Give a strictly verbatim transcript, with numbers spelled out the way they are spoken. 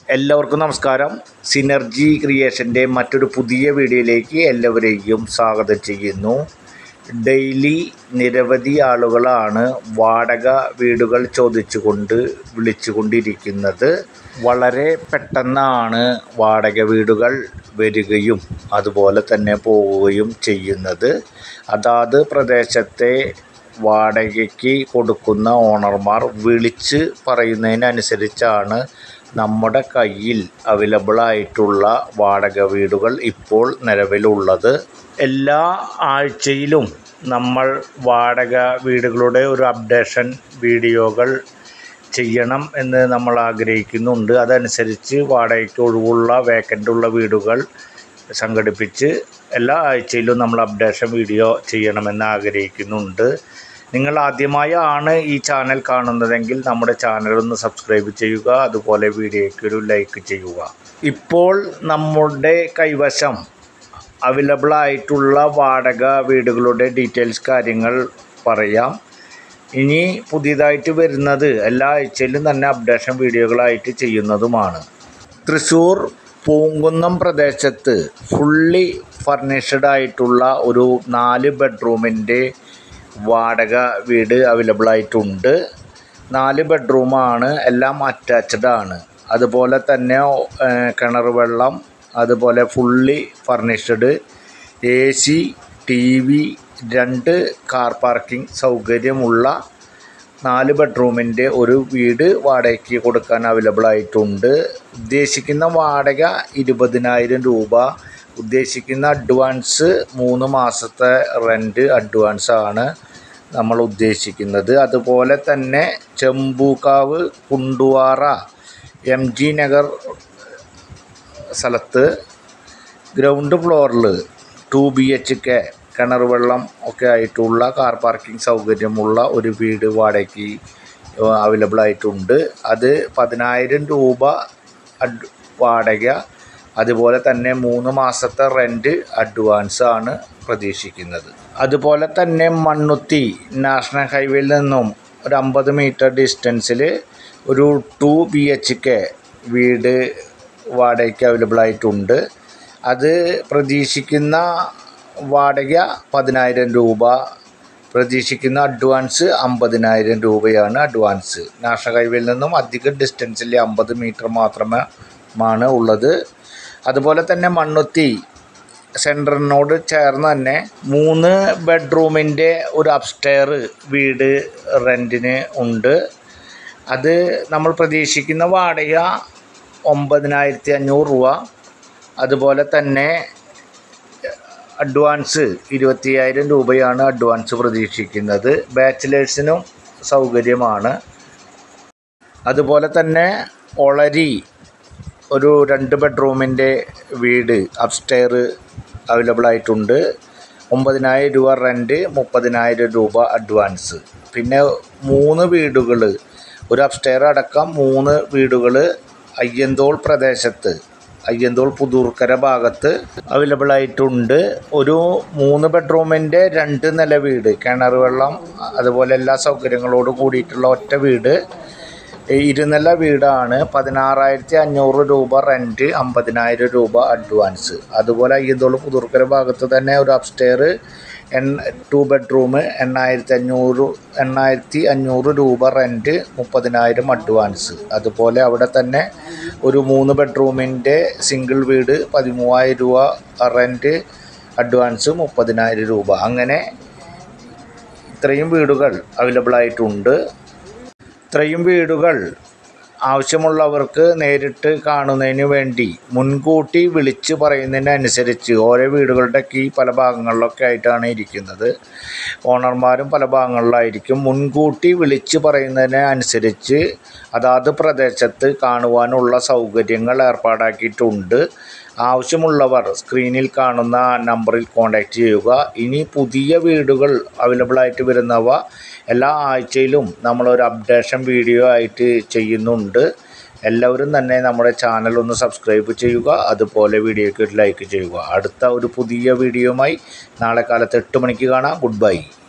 എല്ലാവർക്കും നമസ്കാരം. സിനർജി ക്രിയേഷൻ്റെ മറ്റൊരു പുതിയ വീഡിയോയിലേക്ക് എല്ലാവരെയും സ്വാഗതം ചെയ്യുന്നു. ഡെയിലി നിരവധി ആളുകളാണ് വാടക വീടുകൾ ചോദിച്ചുകൊണ്ട് വിളിച്ചുകൊണ്ടിരിക്കുന്നത്. വളരെ പെട്ടെന്നാണ് വാടക വീടുകൾ വരികയും അതുപോലെ തന്നെ പോവുകയും ചെയ്യുന്നത്. അതാത് പ്രദേശത്തെ വാടകയ്ക്ക് കൊടുക്കുന്ന ഓണർമാർ വിളിച്ച് പറയുന്നതിനനുസരിച്ചാണ് നമ്മുടെ കയ്യിൽ അവൈലബിൾ ആയിട്ടുള്ള വാടക വീടുകൾ ഇപ്പോൾ നിലവിലുള്ളത്. എല്ലാ ആഴ്ചയിലും നമ്മൾ വാടക വീടുകളുടെ ഒരു അപ്ഡേഷൻ വീഡിയോകൾ ചെയ്യണം എന്ന് നമ്മൾ ആഗ്രഹിക്കുന്നുണ്ട്. അതനുസരിച്ച് വാടകയ്ക്ക് ഒഴിവുള്ള വേക്കൻ്റുള്ള വീടുകൾ സംഘടിപ്പിച്ച് എല്ലാ ആഴ്ചയിലും നമ്മൾ അപ്ഡേഷൻ വീഡിയോ ചെയ്യണമെന്ന് ആഗ്രഹിക്കുന്നുണ്ട്. നിങ്ങൾ ആദ്യമായാണ് ഈ ചാനൽ കാണുന്നതെങ്കിൽ നമ്മുടെ ചാനൽ ഒന്ന് സബ്സ്ക്രൈബ് ചെയ്യുക, അതുപോലെ വീഡിയോയ്ക്ക് ഒരു ലൈക്ക് ചെയ്യുക. ഇപ്പോൾ നമ്മുടെ കൈവശം അവൈലബിൾ ആയിട്ടുള്ള വാടക വീടുകളുടെ ഡീറ്റെയിൽസ് കാര്യങ്ങൾ പറയാം. ഇനി പുതിയതായിട്ട് വരുന്നത് എല്ലാ ആഴ്ചയിലും തന്നെ അപ്ഡേഷൻ വീഡിയോകളായിട്ട് ചെയ്യുന്നതുമാണ്. തൃശ്ശൂർ പൂങ്കുന്നം പ്രദേശത്ത് ഫുള്ളി ഫർണിഷ്ഡ് ആയിട്ടുള്ള ഒരു നാല് ബെഡ്റൂമിൻ്റെ വാടക വീട് അവൈലബിൾ ആയിട്ടുണ്ട്. നാല് ബെഡ്റൂമാണ്, എല്ലാം അറ്റാച്ച്ഡ് ആണ്. അതുപോലെ തന്നെ കിണർ വെള്ളം, അതുപോലെ fully furnished, A C, T V, രണ്ട് കാർ പാർക്കിംഗ് സൗകര്യമുള്ള നാല് ബെഡ്റൂമിൻ്റെ ഒരു വീട് വാടകയ്ക്ക് കൊടുക്കാൻ അവൈലബിൾ ആയിട്ടുണ്ട്. ഉദ്ദേശിക്കുന്ന വാടക ഇരുപതിനായിരം രൂപ. ഉദ്ദേശിക്കുന്ന അഡ്വാൻസ് മൂന്ന് മാസത്തെ റെൻറ്റ് അഡ്വാൻസാണ് നമ്മൾ ഉദ്ദേശിക്കുന്നത്. അതുപോലെ തന്നെ ചെമ്പൂക്കാവ് കുണ്ടുവാറ എം ജി നഗർ സ്ഥലത്ത് ഗ്രൗണ്ട് ഫ്ലോറിൽ ടു ബി എച്ച് കെ കിണർ വെള്ളം ഒക്കെ ആയിട്ടുള്ള കാർ പാർക്കിംഗ് സൗകര്യമുള്ള ഒരു വീട് വാടകയ്ക്ക് അവൈലബിൾ ആയിട്ടുണ്ട്. അത് പതിനായിരം രൂപ അഡ് വാടക, അതുപോലെ തന്നെ മൂന്ന് മാസത്തെ റെൻറ്റ് അഡ്വാൻസാണ് പ്രതീക്ഷിക്കുന്നത്. അതുപോലെ തന്നെ മണ്ണുത്തി നാഷണൽ ഹൈവേയിൽ നിന്നും ഒരു അമ്പത് മീറ്റർ ഡിസ്റ്റൻസിൽ ഒരു ടു ബി എച്ച് കെ വീട് വാടകയ്ക്ക് അവൈലബിൾ ആയിട്ടുണ്ട്. അത് പ്രതീക്ഷിക്കുന്ന വാടക പതിനായിരം രൂപ, പ്രതീക്ഷിക്കുന്ന അഡ്വാൻസ് അമ്പതിനായിരം രൂപയാണ് അഡ്വാൻസ്. നാഷണൽ ഹൈവേയിൽ നിന്നും അധികം ഡിസ്റ്റൻസിൽ അമ്പത് മീറ്റർ മാത്രമാണ് ഉള്ളത്. അതുപോലെ തന്നെ മണ്ണുത്തി സെൻറ്ററിനോട് ചേർന്ന് തന്നെ മൂന്ന് ബെഡ്റൂമിൻ്റെ ഒരു അപ്സ്റ്റെയർ വീട് റെൻറ്റിന് ഉണ്ട്. അത് നമ്മൾ പ്രതീക്ഷിക്കുന്ന വാടക ഒമ്പതിനായിരത്തി അഞ്ഞൂറ് രൂപ. അതുപോലെ തന്നെ അഡ്വാൻസ് ഇരുപത്തിയായിരം രൂപയാണ് അഡ്വാൻസ് പ്രതീക്ഷിക്കുന്നത്. ബാച്ചിലേഴ്സിനും സൗകര്യമാണ്. അതുപോലെ തന്നെ ഒളരി ഒരു രണ്ട് ബെഡ്റൂമിൻ്റെ വീട് അപ്സ്റ്റെയർ അവൈലബിൾ ആയിട്ടുണ്ട്. ഒമ്പതിനായിരം രൂപ റെൻറ്റ്, മുപ്പതിനായിരം രൂപ അഡ്വാൻസ്. പിന്നെ മൂന്ന് വീടുകൾ, ഒരു അപ്സ്റ്റെയർ അടക്കം മൂന്ന് വീടുകൾ അയ്യന്തോൾ പ്രദേശത്ത്, അയ്യന്തോൾ പുതൂർക്കര ഭാഗത്ത് അവൈലബിൾ ആയിട്ടുണ്ട്. ഒരു മൂന്ന് ബെഡ്റൂമിൻ്റെ രണ്ട് നില വീട്, കിണർ വെള്ളം അതുപോലെ എല്ലാ സൗകര്യങ്ങളോട് കൂടിയിട്ടുള്ള ഒറ്റ വീട്, ഇരുനില വീടാണ്. പതിനാറായിരത്തി അഞ്ഞൂറ് രൂപ റെൻറ്റ്, അമ്പതിനായിരം രൂപ അഡ്വാൻസ്. അതുപോലെ അയ്യന്തോൾ പുതൂർക്കര ഭാഗത്ത് തന്നെ ഒരു അപ്സ്റ്റെയർ എൺ ടു ബെഡ്റൂം എണ്ണായിരത്തി അഞ്ഞൂറ് എണ്ണായിരത്തി അഞ്ഞൂറ് രൂപ റെൻറ്റ്, മുപ്പതിനായിരം അഡ്വാൻസ്. അതുപോലെ അവിടെ തന്നെ ഒരു മൂന്ന് ബെഡ്റൂമിൻ്റെ സിംഗിൾ വീട് പതിമൂവായിരം രൂപ റെൻറ്റ്, അഡ്വാൻസ് മുപ്പതിനായിരം രൂപ. അങ്ങനെ ഇത്രയും വീടുകൾ അവൈലബിൾ ആയിട്ടുണ്ട്. ഇത്രയും വീടുകൾ ആവശ്യമുള്ളവർക്ക് നേരിട്ട് കാണുന്നതിന് വേണ്ടി മുൻകൂട്ടി വിളിച്ച് പറയുന്നതിനനുസരിച്ച് ഓരോ വീടുകളുടെ കീ പല ഭാഗങ്ങളിലൊക്കെ ആയിട്ടാണ് ഇരിക്കുന്നത്. ഓണർമാരും പല ഭാഗങ്ങളിലായിരിക്കും. മുൻകൂട്ടി വിളിച്ച് പറയുന്നതിന് അനുസരിച്ച് അതാത് പ്രദേശത്ത് കാണുവാനുള്ള സൗകര്യങ്ങൾ ഏർപ്പാടാക്കിയിട്ടുണ്ട്. ആവശ്യമുള്ളവർ സ്ക്രീനിൽ കാണുന്ന നമ്പറിൽ കോൺടാക്റ്റ് ചെയ്യുക. ഇനി പുതിയ വീടുകൾ അവൈലബിൾ ആയിട്ട് വരുന്നവ എല്ലാ ആഴ്ചയിലും നമ്മളൊരു അപ്ഡേഷൻ വീഡിയോ ആയിട്ട് ചെയ്യുന്നുണ്ട്. എല്ലാവരും തന്നെ നമ്മുടെ ചാനൽ ഒന്ന് സബ്സ്ക്രൈബ് ചെയ്യുക, അതുപോലെ വീഡിയോയ്ക്ക് ഒരു ലൈക്ക് ചെയ്യുക. അടുത്ത ഒരു പുതിയ വീഡിയോയുമായി നാളെ കാലത്ത് എട്ട് മണിക്ക് കാണാം. Good by.